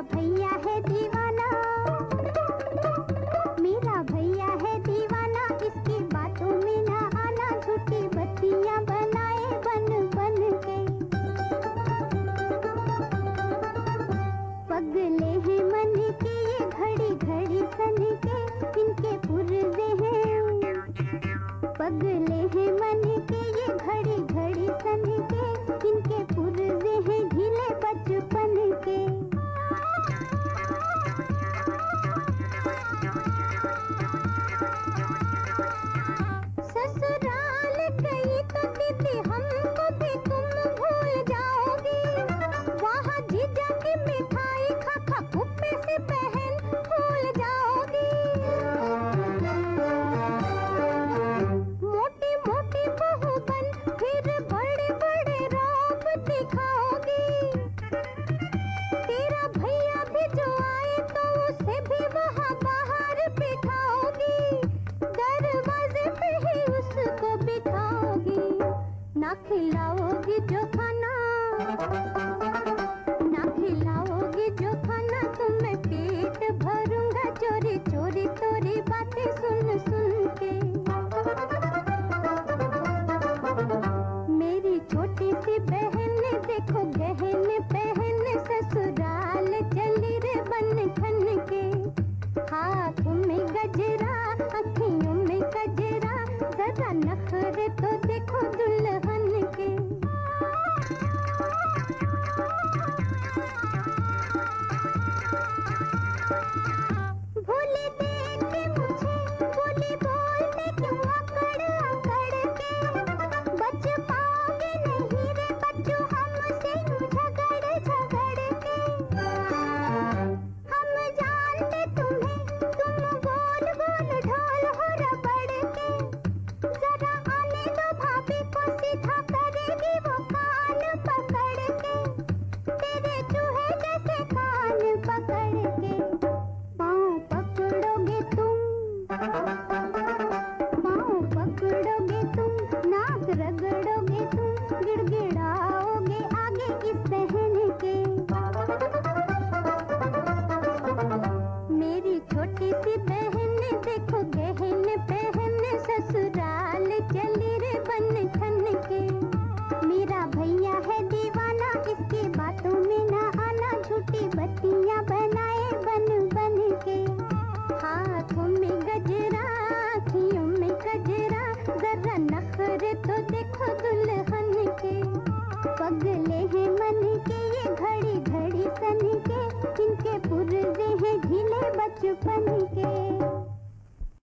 भैया है दीवाना, मेरा भैया है दीवाना, इसकी बातों में ना आना, झूठी बत्तियां बनाए बन बन के। पगले हैं मन के ये घड़ी घड़ी सन के, इनके पुर्जे हैं। पगले हैं मन के ये घड़ी घड़ी सन के, इनके पुर्जे हैं ढीले बचपन के। ससुराल गई तो दीदी हमको भी तुम भूल जाओगी, वहाँ जीजा की मिठाई खा खा कुप्पे से बहन भूल जाओगी। मोटी मोटी बहू बन फिर बड़े बड़े रौब दिखाओगी। तेरा भैया भी जो आए तो उसे भी वहाँ बाहर बिठाओगी, दरवाजे पे ही उसको बिठाओगी। ना खिलाओगी जो खाना, ना खिलाओगी जो खाना, तुम्हें पेट भरूंगा चोरी चोरी तोरी बातें सुन सुन के। मेरी छोटी सी बहन देखो गहन पहन, ससुराल चली रे बन ठन के। हाथों में गजरा अखियों में गजरा, जरा नखरे तो देखो दुल्हन के। भूले देख के मुझे बोली बोलते क्यों अकड़ अकड़ के, बच पाओगे नहीं रे बच्चों हमसे झगड़ झगड़ के। हम जानते तुम्हें तुम गोल गोल ढोल हो रबड़ के, जरा आने दो भाभी को सीधा करेगी वो कान पकड़ के, तेरे चूहे जैसे कान पकड़ के। पाँव पकड़ोगे तुम, पाँव पकड़ोगे तुम, नाक रगड़ोगे तुम, गिड़गिड़ाओगे आगे इस सहन के। मेरी छोटी सी बहन देखो गहन पहन, ससुराल चली रे बन ठन के। मेरा भैया है दीवाना, इसकी बातों में ना आना, झूठी बत्तियां बनाए बन बन के। हाथों में गजरा अखियों में गजरा, जरा नखरे तो देखो दुल्हन के। पगले हैं मन के ये घड़ी घड़ी सन के, इनके पुर्जे हैं ढीले बचपन के।